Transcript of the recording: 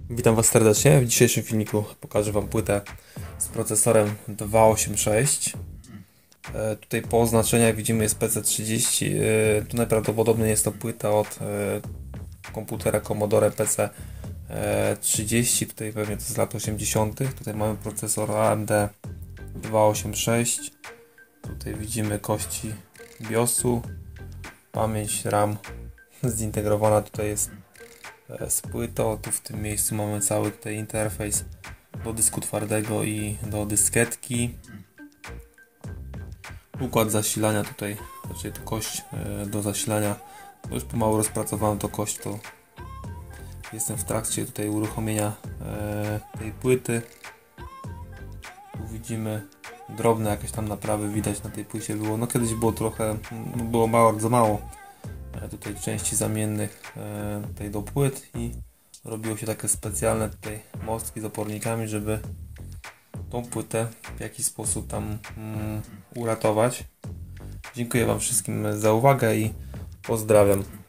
Witam Was serdecznie. W dzisiejszym filmiku pokażę Wam płytę z procesorem 286. Tutaj po oznaczeniach widzimy jest PC30. Tu najprawdopodobniej jest to płyta od komputera Commodore PC30. Tutaj pewnie to z lat 80. Tutaj mamy procesor AMD 286. Tutaj widzimy kości BIOSu, pamięć RAM zintegrowana tutaj jest z płytą. Tu w tym miejscu mamy cały tutaj interfejs do dysku twardego i do dyskietki. Układ zasilania tutaj, znaczy tu kość do zasilania. Już pomału rozpracowałem tą kość, to jestem w trakcie tutaj uruchomienia tej płyty. Tu widzimy drobne jakieś tam naprawy, widać na tej płycie było, no kiedyś było trochę, było bardzo mało tutaj części zamiennych tutaj do płyt i robiło się takie specjalne tutaj mostki z opornikami, żeby tą płytę w jakiś sposób tam uratować. Dziękuję Wam wszystkim za uwagę i pozdrawiam.